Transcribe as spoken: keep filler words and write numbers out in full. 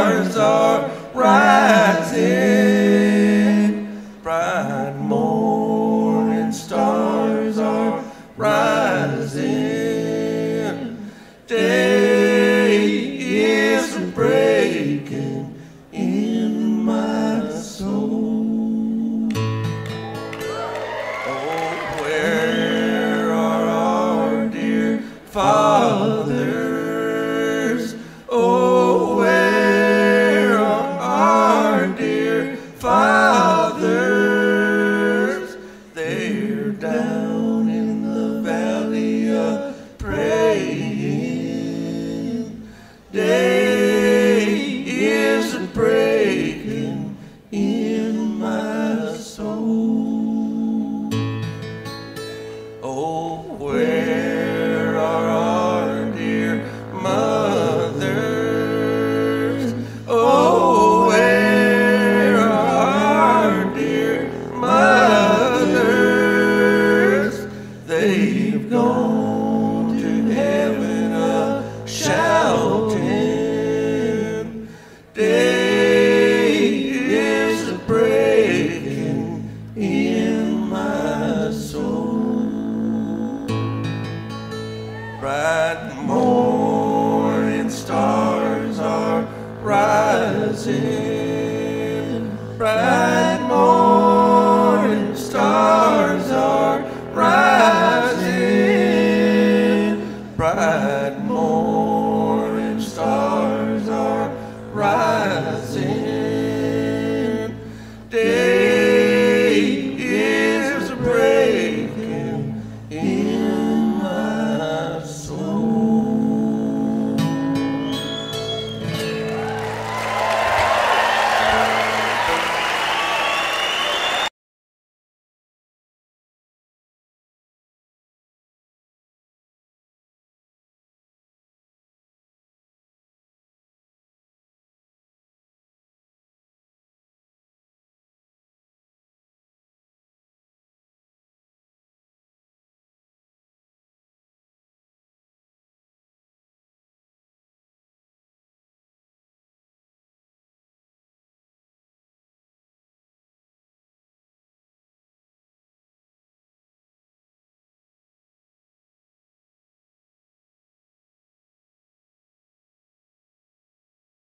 stars are rising. Bright morning stars are rising. Day is breaking in my soul. Oh, where are our dear fathers? Oh, where are our dear fathers? They're down in the valley of praying. Day is breaking in my soul. Oh, where are our dear mothers? Oh, where are our dear mothers? They've gone to heaven a shouting. Day is breaking in my soul. Bright morning stars are rising. Bright morning stars are rising. Bright morning stars are rising.